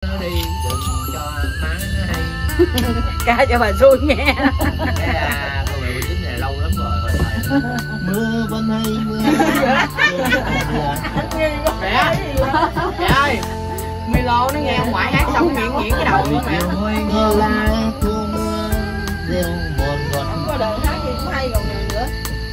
nó đi đừng cho má nó hay. Ca cho bà xui nghe. Cái con mẹ 19 này lâu lắm rồi. Mưa bên hay mưa. Mẹ ơi, Milo nó nghe ông ngoại hát xong nghiện cái đầu nữa mẹ. Mưa la thu mưa rêu buồn buồn. Không có đời hát gì cũng hay rồi nữa.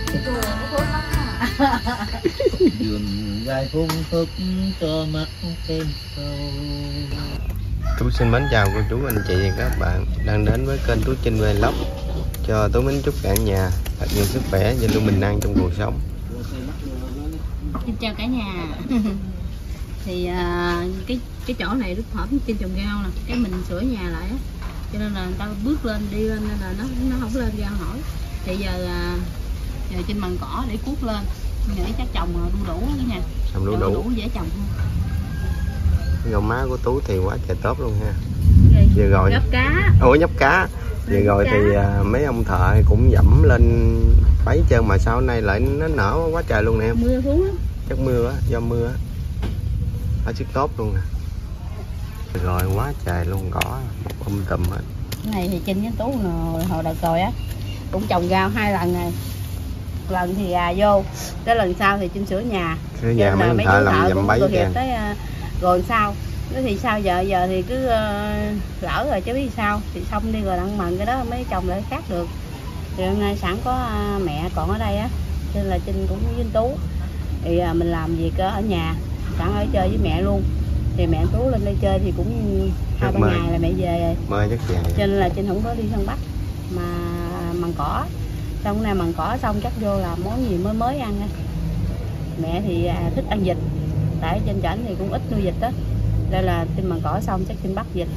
Đường dài phun thức cho mắt thêm sâu. Tú xin mến chào cô chú anh chị và các bạn đang đến với kênh Tú Trinh Vlog. Cho Tú mến chúc cả nhà thật nhiều sức khỏe và luôn bình an trong cuộc sống. Xin chào cả nhà. Thì cái chỗ này rất hợp với trên trồng rau nè, cái mình sửa nhà lại á, cho nên là người ta bước lên đi lên nên là nó không lên ra hỏi. Thì giờ trên bằng cỏ để cuốc lên, nghĩ chắc trồng đu đủ đó nha. Trồng đu đủ dễ trồng hơn. Gầu má của Tú thì quá trời tốt luôn ha. Vừa rồi nhấp cá. Ủa nhấp cá. Vừa rồi thì mấy ông thợ cũng dẫm lên bấy trơn mà sau nay lại nó nở quá trời luôn nè em. Mưa xuống á. Chắc mưa á, do mưa á. Nó sức tốt luôn nè. Rồi quá trời luôn cỏ một tùm hết. Cái này thì Trinh với Tú hồi đợt rồi á cũng trồng rau 2 lần này. Lần thì vô, cái lần sau thì Trinh sửa nhà. Sửa nhà mấy thợ làm dầm bấy kìa. Rồi sao? Cái thì sao giờ thì cứ lỡ rồi chứ biết sao thì xong đi rồi đặng mần cái đó mới trồng lại khác được. Thì hôm nay sẵn có mẹ còn ở đây á, cho nên là Trinh cũng với Tú thì mình làm việc ở nhà, sẵn ở chơi với mẹ luôn. Thì mẹ Tú lên đây chơi thì cũng 2-3 ngày là mẹ về rồi. Mời chắc về. Cho nên là Trinh không có đi săn bắt mà mần cỏ. Xong hôm nay mần cỏ xong chắc vô làm món gì mới ăn á. Mẹ thì thích ăn vịt, tại trên trển thì cũng ít nuôi vịt đó. Đây là Trinh mần cỏ xong chắc Trinh bắt vịt.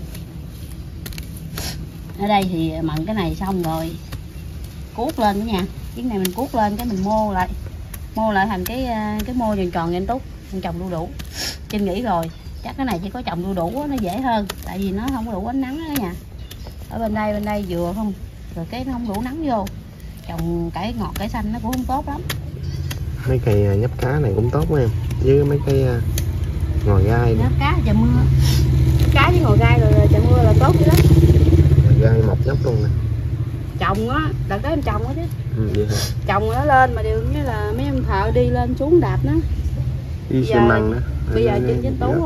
Ở đây thì mần cái này xong rồi cuốc lên đó nha. Cái này mình cuốc lên cái mình mô lại thành cái mô tròn tròn anh Túc, mình trồng đu đủ. Trinh nghĩ rồi chắc cái này chỉ có trồng đu đủ nó dễ hơn, tại vì nó không có đủ ánh nắng đó nha. Ở bên đây vừa không, rồi cái nó không đủ nắng vô, trồng cải ngọt cải xanh nó cũng không tốt lắm. Mấy cây nhấp cá này cũng tốt quá em, với mấy cây ngò gai. Nhấp cá trời mưa, cá với ngò gai rồi trời mưa là tốt chứ đó. Ngò gai mọc nhấp luôn nè. Trồng á, đợt tới em trồng á chứ. Vậy hả? Trồng nó lên mà điều như là mấy ông thợ đi lên xuống đạp nó. Đi xi măng đó. Bây giờ Trinh với Tú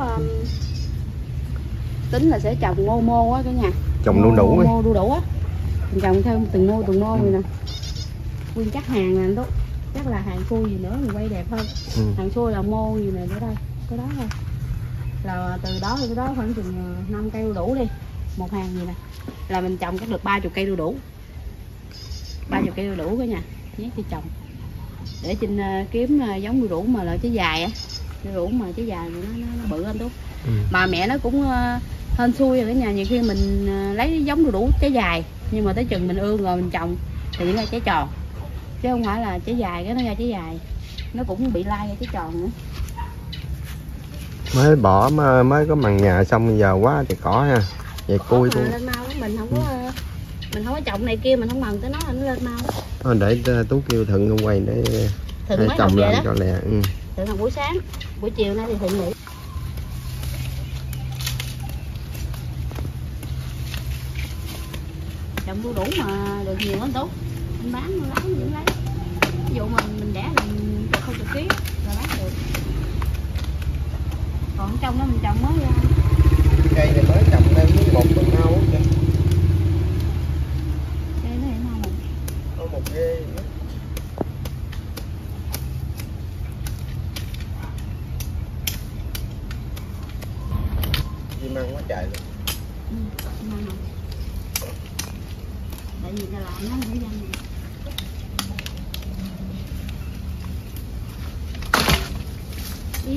tính là sẽ trồng mô á cả nhà. Trồng đu đủ ấy. Mô đu đủ á. Mình trồng theo từng mô vậy nè. Nguyên chắc hàng nè anh Tú. Chắc là hàng xui gì nữa mình quay đẹp hơn. Hàng xui là mô gì nè ở đây, cái đó thôi. Là từ đó tới đó khoảng chừng 5 cây đu đủ đi. Một hàng gì nè. Là mình trồng chắc được 30 cây đu đủ. 30 cây đu đủ cả nhà. Nhét đi trồng. Để Trinh kiếm giống đu đủ mà là trái dài á. Đu đủ mà trái dài nó bự anh Tú. Mà mẹ nó cũng hên xui rồi cả nhà, nhiều khi mình lấy giống đu đủ trái dài nhưng mà tới chừng mình ương rồi mình trồng thì nó ra trái tròn, chứ không phải là trái dài cái nó ra trái dài, nó cũng bị lai ra trái tròn nữa. Mới bỏ mới có mần nhà xong bây giờ quá thì cỏ ha, vậy cui luôn. Lên mau mình không có trồng này kia, mình không mần tới nó lên mau. Để Tú kêu Thận không quay để trồng lên cho lẹ. Thận học buổi sáng, buổi chiều nay thì Thận nghỉ. Trồng đu đủ mà được nhiều anh Tú, mình bán vẫn lấy. Ví dụ mình đẻ là 0 kg là bán được. Còn trong đó mình trồng mới ra. Cây này mới trồng lên với một con hao kìa. Cây nó hiện không? Có một ghê nữa. Chim ăn quá trời luôn. Chim ăn không? Tại vì ta làm nó dễ dàng này. Đi.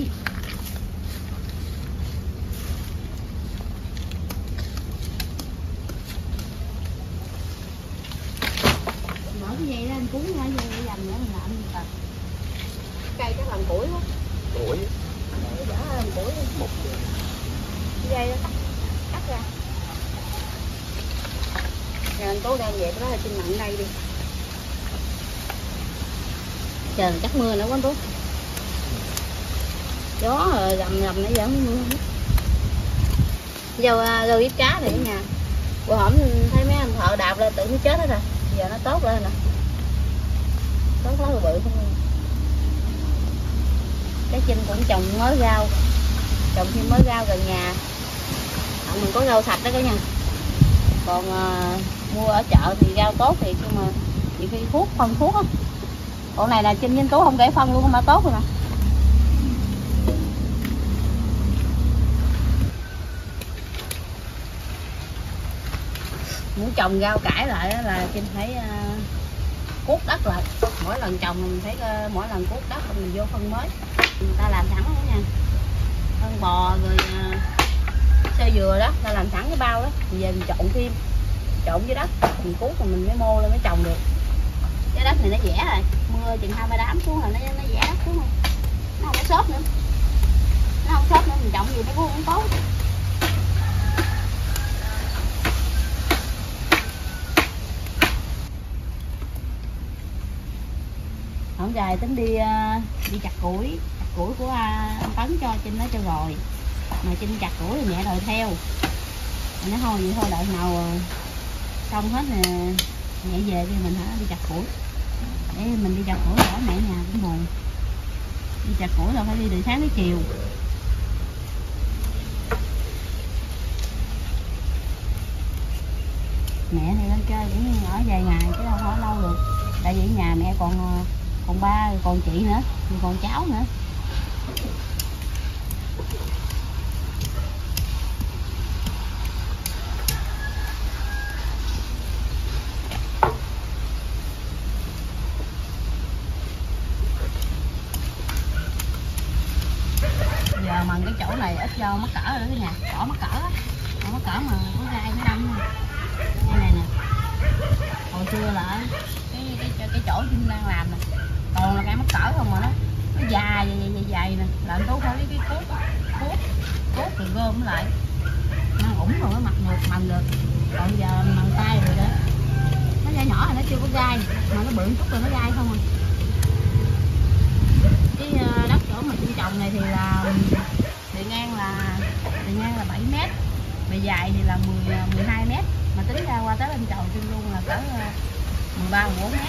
Mở cái dây ra anh cuốn ra dây dành nữa mình làm gì ta? Cây chắc làm củi quá. Củi. Dở làm củi đi. Một dây đó cắt ra. Rồi anh Tú đang về cái đó là Trinh mặn đây đi. Trời chắc mưa nữa quá anh Tú. Gió rồi gầm nãy giờ không mưa. Rau diếp cá này ở nhà. Bữa hổm thấy mấy anh thợ đạp lên tưởng nó chết hết rồi. Giờ nó tốt lên nè. Tốt lá bự không. Cái Trinh cũng trồng mới rau. Trồng thêm mới rau gần nhà. Mình có rau sạch đó cả nhà. Còn mua ở chợ thì rau tốt thì nhưng mà nhiều khi phân thuốc á. Còn này là Trinh với Tú không để phân luôn không mà tốt rồi nè. Muốn trồng rau cải lại là Trinh phải cuốc đất lại. Mỗi lần trồng mình phải mỗi lần cuốc đất mình vô phân mới. Người ta làm sẵn đó nha. Phân bò rồi sơ dừa đó, ta làm sẵn cái bao đó. Mình về mình trộn với đất, mình cuốc rồi mình mới mô lên mới trồng được. Cái đất này nó dẻ rồi, mưa chừng 2-3 đám xuống là nó dẻ đất xuống rồi. Nó không có xốp nữa. Nó không xốp nữa mình trồng gì nó cũng không tốt. Hôm dài tính đi chặt củi của anh Tấn cho Trinh nó cho rồi. Mà Trinh chặt củi thì mẹ đòi theo. Nó thôi vậy thôi đợi nào xong hết nè mẹ về đi mình đi chặt củi. Để mình đi chặt củi bỏ mẹ nhà cũng buồn. Đi chặt củi là phải đi từ sáng tới chiều. Mẹ thì lên chơi cũng ở vài ngày chứ đâu có lâu được. Tại vì nhà mẹ còn ba, còn chị nữa, còn cháu nữa. Giờ mà cái chỗ này ít rau mắc cỡ rồi đó cả nhà, cỏ mắc cỡ á, mắc cỡ mà có gai nó đâm nha. Đây này nè, hồi xưa là cái chỗ Trinh đang làm nè, toàn là cái mắc cỡ không mà nó dài nè, là anh Tú phải lấy cái cuốc rồi gom lại, nó ủng rồi nó mặt ngược mần được, còn giờ bằng tay rồi đó, nó nhỏ nhỏ thì nó chưa có gai, mà nó bự chút rồi nó gai không à. Cái đất chỗ mà Trinh trồng này thì là bề ngang là 7 mét, bề dài thì là 12 mét, mà tính ra qua tới bên chầu Trinh luôn là cỡ 13-14 mét.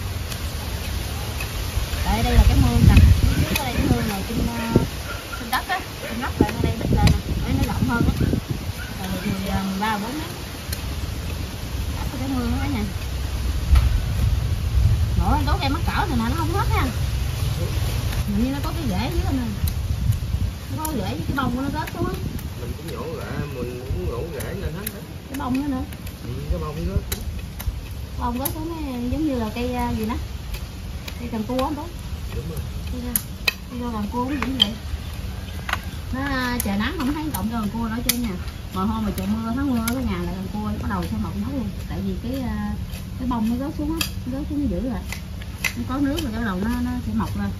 Đây là cái mương nè, dưới đây cái mương này Trinh đất á, Trinh lắp lại đây bích lại nè, để nó rộng hơn á, rồi thì 13-14 mét. Cái mương đó nha. Nội anh Tú cây mắc cỡ này nè, nó không hết ha. Hình như nó có cái rễ dưới nè. Nó có rễ với cái bông của nó rớt xuống á. Mình cũng nhổ rễ, mình cũng nhổ rễ lên hết đó. Cái bông nữa. Cái bông rớt. Bông rớt xuống nó giống như là cây gì đó. Cây cần cua không Tú? Đúng rồi. Cây cần cua cũng vậy vậy. Nó trời nắng không thấy cộng cần cua đó chứ nha. Mà hôm mà trời mưa tháng mưa cái nhà là cần cua bắt đầu sẽ mọc nấu luôn. Tại vì cái bông nó rớt xuống á, nó rớt xuống nó giữ rồi. Nó có nước rồi bắt đầu nó sẽ mọc lên.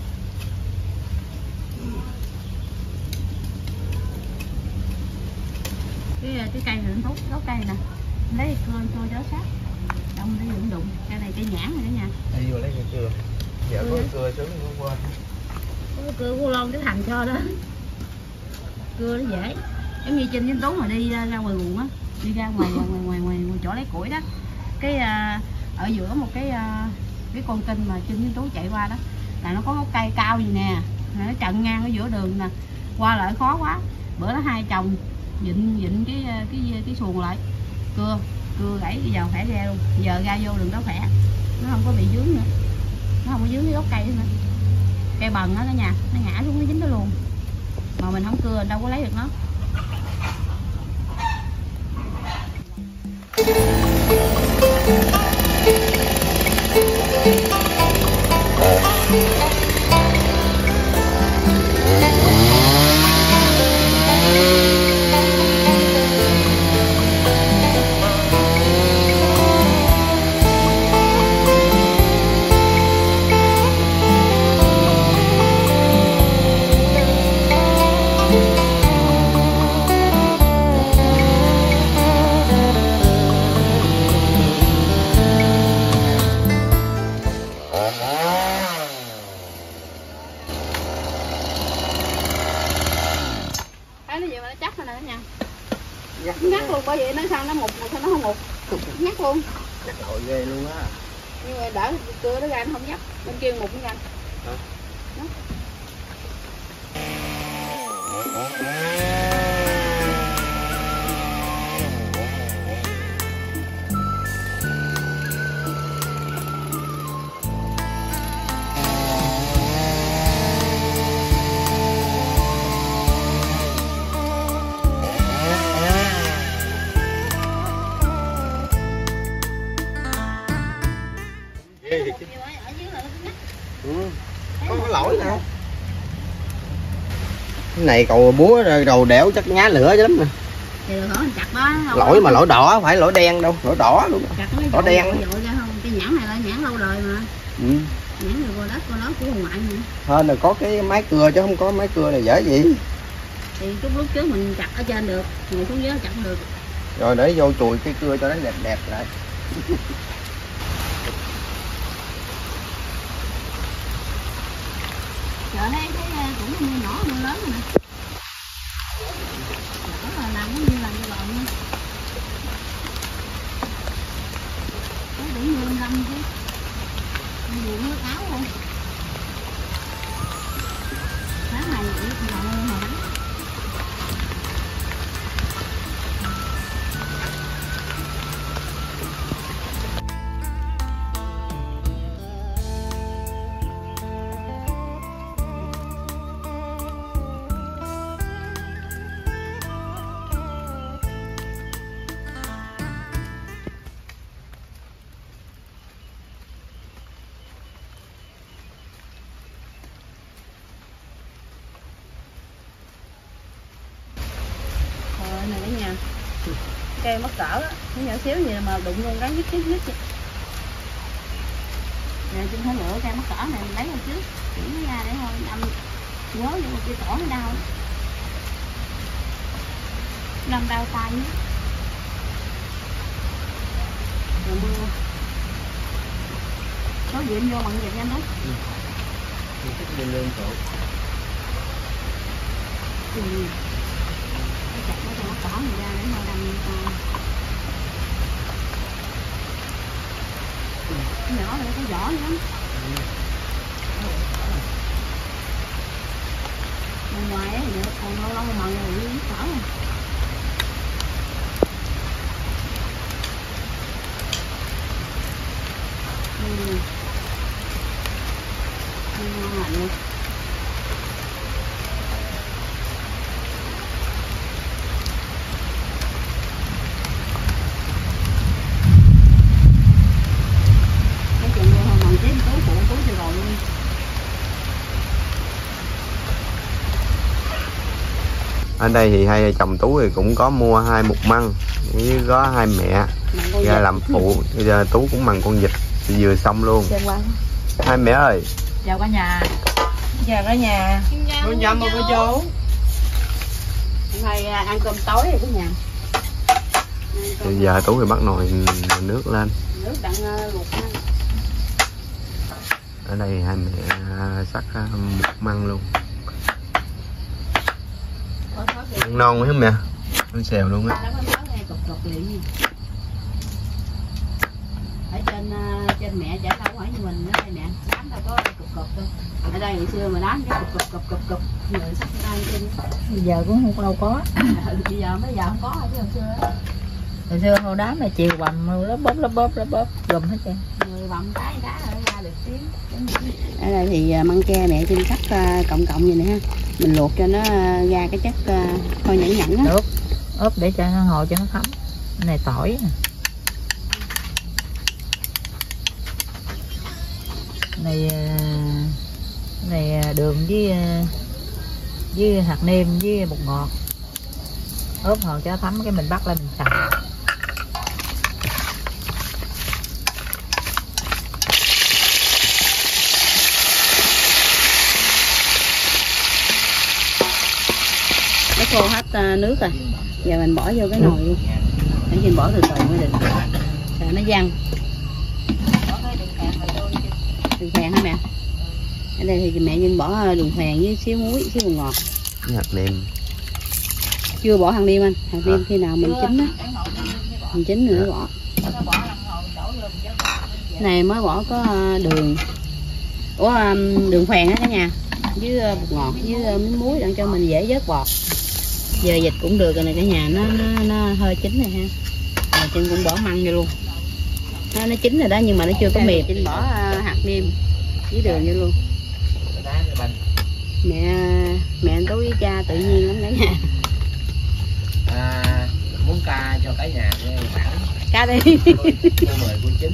Cái cây này nó tốt, gốc cây nè, lấy cưa trôi đó sát, đông để đụng cây này cây nhãn rồi đó nha. Đi vô lấy cái cưa, giờ có cưa xuống nó quên. Có cưa của lon cái thành cho đó, cưa nó dễ, giống như Trinh với Tú mà đi ra ngoài ruộng á, đi ra ngoài chỗ lấy củi đó, cái ở giữa một cái con kênh mà Trinh với Tú chạy qua đó, là nó có gốc cây cao gì nè, nó chặn ngang ở giữa đường nè, qua lại khó quá, bữa đó hai chồng vịn cái xuồng lại, cưa gãy bây giờ phải ra luôn, giờ ra vô đường đó khỏe, nó không có bị dướng nữa, nó không có dướng cái gốc cây nữa, cây bần đó cả nhà, nó ngã xuống nó dính nó luôn, mà mình không cưa đâu có lấy được nó. Ngắt luôn, bởi vậy nó sao nó mục, sao nó không mục. Ngắt luôn. Chắc tội ghê luôn á. Nhưng mà đỡ cưa nó ra nó không nhấp. Bên kia mục nó ra. Hả? Đó. Có lỗi nè. Cái này cầu búa rồi đầu đẻo chắc nhá lửa chứ lắm nè. Thì được hả, chặt đó. Lỗi mà lỗi đỏ, phải lỗi đen đâu, lỗi đỏ luôn. Chặt đỏ đen. Dội ra không? Cái nhãn này là nhãn lâu đời mà. Ừ. Nhãn này con đó của hồng ngoại nữa. Hơn là có cái máy cưa chứ không có máy cưa này dễ gì. Thì lúc trước mình chặt ở trên được, ngồi xuống dưới chặt không được. Rồi để vô chùi cái cưa cho nó đẹp đẹp lại. Trời thấy cũng mưa nhỏ mưa lớn rồi nè. Nhỏ là làm cũng như làm như lộn nha. Có đủ mưa lâm chứ. Mưa nước áo luôn. Sáng này lúc nào mưa mà nắng. Này cả nhà, cây mắc cỡ á, nó nhỏ xíu gì mà đụng luôn ráng nhít vậy. Nè Trinh thấy lựa cây mắc cỡ này mình lấy lên trước, chỉ nó ra để thôi đâm nhớ vô một cái tỏ nó đau, đâm đau tay nữa. Rồi mưa, có điện vô bằng gì anh đó. Thích lên lên chỗ. Chặt nó cho nó cỏ mình ra để mà đâm nhỏ này có vỏ nữa. Bên ngoài á thì còn lâu lâu mà rồi nó cỏ rồi. Ngon lành luôn. Ở đây thì hai vợ chồng Tú thì cũng có mua 2 mục măng với có 2 mẹ ra làm phụ. Bây giờ Tú cũng mần con vịt thì vừa xong luôn. Hai mẹ ơi. Chào cả nhà. Chào cả nhà. Cô Nhâm và cô chú. Hôm ăn cơm tối rồi cả nhà. Bây giờ Tú thì bắt nồi nước lên. Nước đặng luộc măng. Ở đây hai mẹ sắc mục măng luôn. Ăn non quá mẹ. Nó xèo luôn á. Ở trên mẹ chả đâu hỏi như mình ở đây mẹ đám đâu có cục thôi. Ở đây ngày xưa mà đám cái cục người sắc ra trên. Bây giờ cũng không đâu có. Bây giờ không có chứ hồi xưa. Hồi xưa hồi đám mà chiều bầm lớp bóp gùm hết trơn. Người bầm cái rồi ra được tiếng. Ở đây thì măng tre mẹ trên sắc cộng vậy nè ha. Mình luộc cho nó ra cái chất thôi nhẫn á. Được. Ốp để cho nó hồi cho nó thấm. Cái này tỏi nè. Này đường với hạt nêm với bột ngọt. Ốp hồi cho nó thấm cái mình bắt lên mình xào. Nó khô hết nước rồi. Giờ mình bỏ vô cái nồi luôn. Để mình bỏ từ từ mới được. Sợ nó văng. Đường phèn hả mẹ? Ở đây thì mẹ Vinh bỏ đường phèn với xíu muối, xíu bột ngọt. Hạt nêm. chưa bỏ hàng đêm anh, hàng đêm khi nào mình chín á, mình chín nữa bỏ. Này mới bỏ có đường, đường phèn á cả nhà, với bột ngọt với miếng muối để cho mình dễ vớt bọt. Giờ vịt cũng được rồi này cả nhà, nó hơi chín rồi ha. Rồi Trinh cũng bỏ măng vô luôn. Nó chín rồi đó nhưng mà nó chưa có mềm. Trinh bỏ hạt nêm với đường vô luôn. Mẹ anh Tú với cha tự nhiên lắm cả nhà. Muốn ca cho cả nhà nghe bản. Ca đi. Cô mời cô Chính.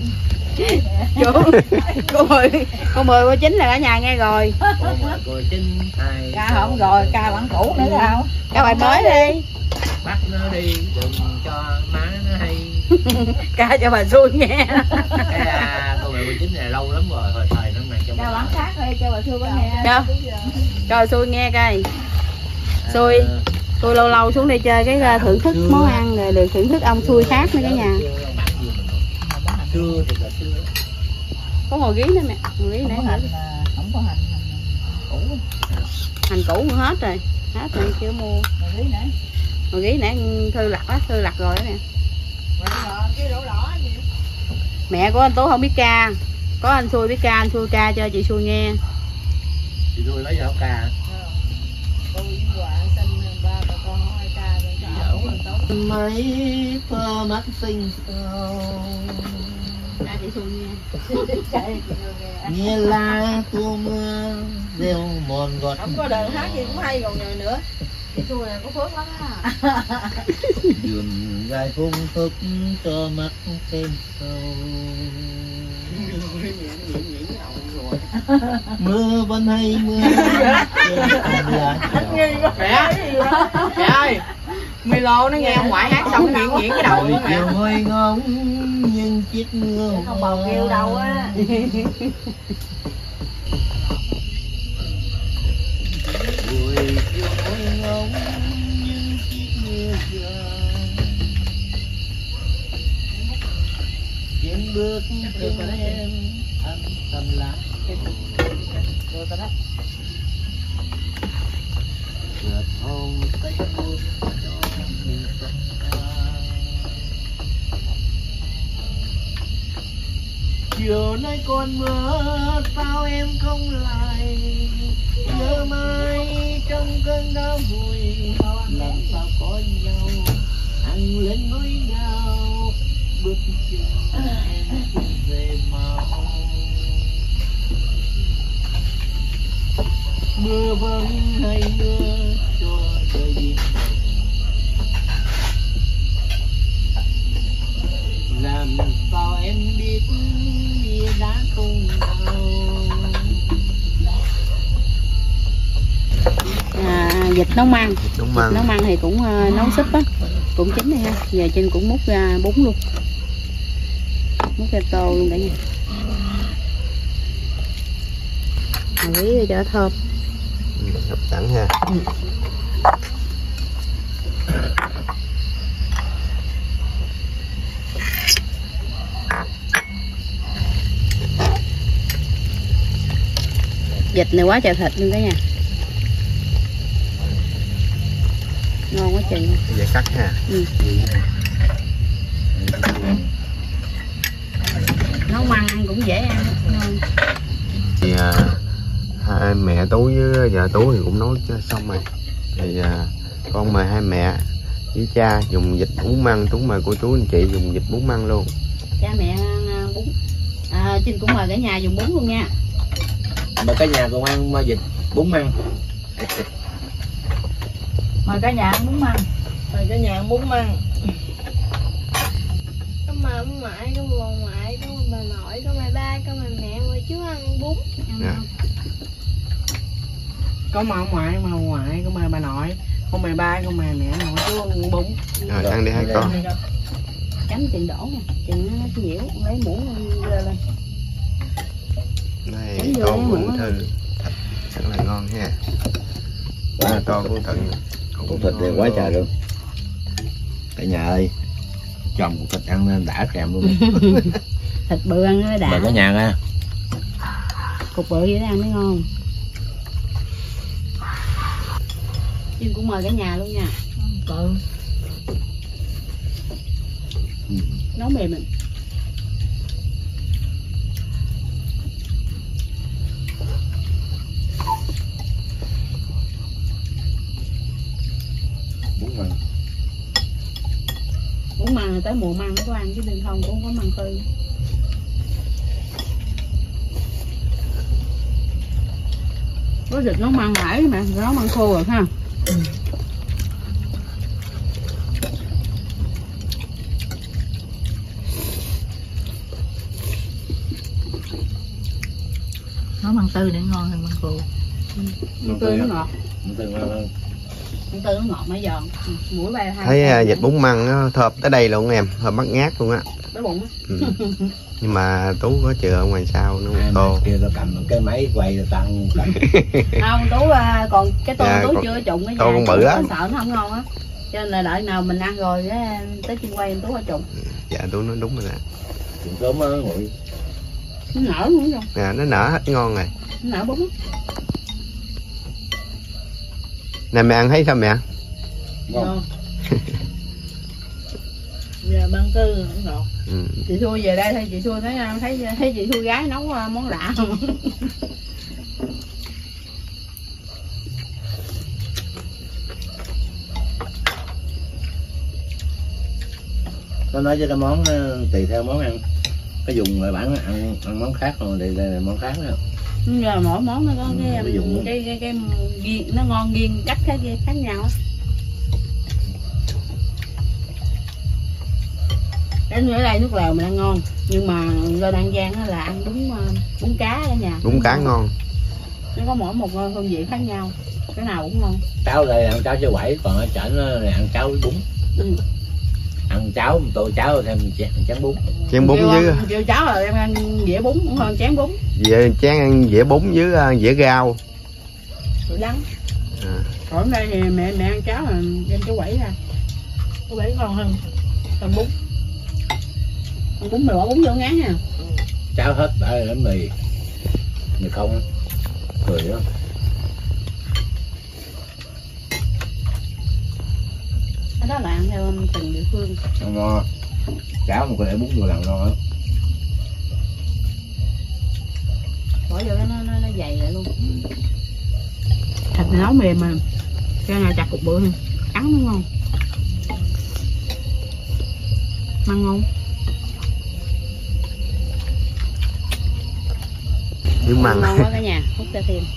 Cô mời cô Chính là cả nhà nghe rồi. Cô mời cô Chính ai. Ca không rồi, ca bản cũ nữa sao? Ca bài mới đi. Bắt nó đi, đừng cho má nó hay. Ca cho bà xui nghe. Cô mời cô Chính này lâu lắm rồi, hồi thời năm này cho Ca bản khác đi, cho bà xui có nghe. Cho bà xui nghe coi. Xui. Tôi lâu lâu xuống đây chơi cái thưởng thức món ăn rồi được thưởng thức ông xui khác nữa cả nhà. Xưa thì là xưa. Có hồi ghế nữa mẹ, hồi ghế nãy hết. Không có hành cũ. Hành cũ hết rồi, hết rồi chưa mua. Hồi ghế nãy Thư lặt á, Thư lặt rồi đó nè. Mẹ của anh Tú không biết ca, có anh xui biết ca, anh xui ca cho chị xui nghe. Chị xui nói sao ca? Mấy phơ mắt xinh xao Chị xui nghe. nghe la tua mưa rêu mòn gọt. Không có đời hát gì cũng hay còn nhờ nữa. Chị xui này có phước lắm á. Đường dài phung phức cho mắt thêm sâu. Mưa vẫn hay mưa. Mẹ ơi, Milo nó nghe ông ngoại hát xong nó nghiện cái đầu luôn mẹ. Chiều ngồi ngóng nhưng chiếc mưa Không bầu kêu đâu á. Buổi chiều ngồi ngóng nhưng chiếc mưa rơi. Trên bước chân em âm thầm lặng. Chợt hôn tay buốt cho mình tất cả. Chiều nay còn mưa sao em không lại. Nhớ mai trong cơn đau vui. Làm sao có nhau hằng lên ngôi nhau. Bước chân em về mau. Mưa vẫn hay mưa cho đời đi. Làm sao em biết bia đá không nào. Vịt nấu măng. Đúng Vịt nấu măng thì cũng nấu súp á, cũng chín này ha. Giờ Trinh cũng múc ra bún luôn, múc ra tô luôn cả nhà. Quý cho thơm. Hấp dẫn ha. Vịt này quá trời thịt luôn cả nhà, ngon quá trời. Bây giờ cắt ha. Nấu măng ăn cũng dễ ăn, ngon. Thì hai mẹ Tú với vợ Tú thì cũng nấu xong rồi. Thì con mời hai mẹ với cha dùng vịt bún măng, Tú mời cô chú anh chị dùng vịt bún măng luôn. Cha mẹ ăn bún. Trinh cũng mời cả nhà dùng bún luôn nha. Mời cả nhà cùng ăn vịt bún măng. Mời cả nhà ăn bún măng. Mời cả nhà ăn bún măng. Có mời ông ngoại, có mời bà ngoại, có mời bà nội, có mời ba, có mời mẹ, mời chú ăn bún. Có mời ông ngoại, mời ông ngoại, có mời bà nội, có mời ba, có mời mẹ, mời chú ăn bún. Rồi ăn đi hai con. Chấm chừng đổ nè, chừng nó nhiễu, lấy muỗng lên. Đây tô của Thư thịt rất là ngon ha. Quá to của Thịnh. Cục thịt thì quá trời luôn. Cả nhà ơi, chồng cục thịt ăn nên đã kèm luôn. Thịt bự ăn nó đã. Mời cả nhà nha. Cục bự vậy đó ăn mới ngon. Trinh cũng mời cả nhà luôn nha. Nấu mềm mình. Muốn măng tới mùa măng nó có ăn chứ đừng không cũng có măng tươi. Có thịt nấu măng hải mà nấu măng khô rồi ha. Nó măng tươi để ngon hơn măng khô. Măng tươi nó ngọt. Măng tươi ngon hơn. Măng tươi nó ngọt mà giòn. Mũi bay hai. Thấy vịt bún măng nó thơm tới đây luôn em, thơm bắt ngát luôn á. Cái bụng á. Nhưng mà Tú có chừa ở ngoài sau nó tô. Kia nó cầm cái máy quay rồi tăng. Không, Tú còn cái tô Tú còn, chưa trụng cái tô con bự á. Sợ nó không ngon á. Cho nên là đợi nào mình ăn rồi tới chim quay Tú qua trụng. Dạ Tú nói đúng rồi nè. Trụng sớm á nguội. Nó nở luôn không? Nè nó nở hết ngon rồi. Nó nở bún. Nè mẹ ăn thấy sao mẹ? Ngon. Giờ măng tươi nó ngọt. Ừ. Chị Xua về đây thấy chị Xua thấy chị Xua gái nấu món lạ không? Nó nói cho cái món tùy theo món ăn. Cái dùng lại bản ăn món khác rồi đây là món khác nữa. Giờ mỗi món nó có cái nó ngon riêng cách khác nhau. Đến ở đây nước lèo mình ăn ngon, nhưng mà lên An Giang là ăn bún cá ở nhà. Bún cá ngon. Nó có mỗi một phương diện khác nhau, cái nào cũng ngon. Cháo đây ăn cháo cho quẩy, còn ở chợ nó ăn cháo với bún. Ăn cháo một tô cháo thêm chén bún. Chén bún với kêu cháu là em ăn dĩa bún cũng hơn chén bún. chén ăn dĩa bún với dĩa rau. Rồi đắng. Còn ở đây thì mẹ ăn cháo là đem cái quẩy ra. Cái quẩy ngon hơn còn bún. Còn bún mình bỏ bún vô ngán nha. Cháo hết ở bánh mì không cười đó. Cái đó là ăn theo từng địa phương. Ăn ngon. Cháo một cái để bún vô làm ngon á. Bỏ vô nó dày lại luôn. Thịt thì nấu mềm mà cái nào chặt cục bự hơn, cắn nó ngon. Măng ngon. Nhưng măng ngon quá cả nhà, hút ra thêm.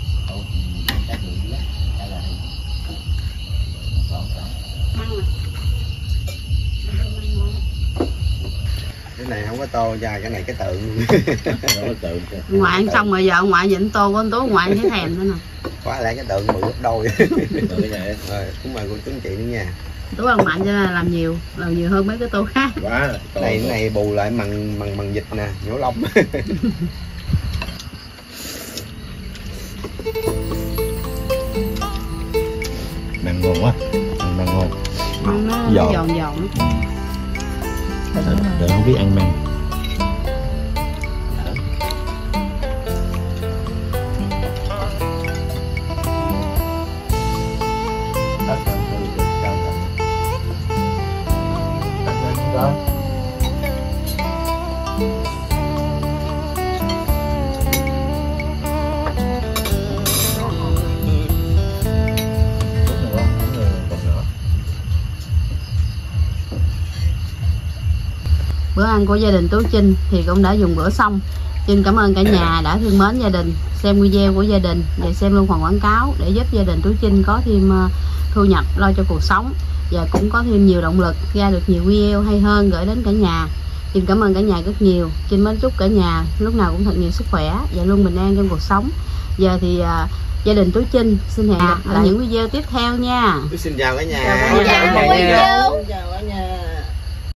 Măng nè. cái này không có tô ra, cái này cái tượng. Ngoại ăn xong rồi giờ ngoại nhịn tô của anh Tú, ngoại thấy thèm nữa nè. Quá lại cái tượng bự gấp đôi. Rồi cũng mời cô chú anh chị nữa nha. Tú ăn mạnh cho nên làm nhiều hơn mấy cái tô khác. Quá. Cái này bù lại bằng vịt nè, nhổ lông. Măng ngon quá, măng ngon. Nó giòn giòn. Đợi không biết ăn măng. Bữa ăn của gia đình Tú Trinh thì cũng đã dùng bữa xong. Trinh cảm ơn cả nhà đã thương mến gia đình, xem video của gia đình và xem luôn phần quảng cáo để giúp gia đình Tú Trinh có thêm thu nhập lo cho cuộc sống và cũng có thêm nhiều động lực ra được nhiều video hay hơn gửi đến cả nhà. Trinh cảm ơn cả nhà rất nhiều. Trinh mến chúc cả nhà lúc nào cũng thật nhiều sức khỏe và luôn bình an trong cuộc sống. Giờ thì gia đình Tú Trinh xin hẹn gặp ở những video tiếp theo nha. Xin chào cả nhà. Chào cả nhà. Chào cả nhà.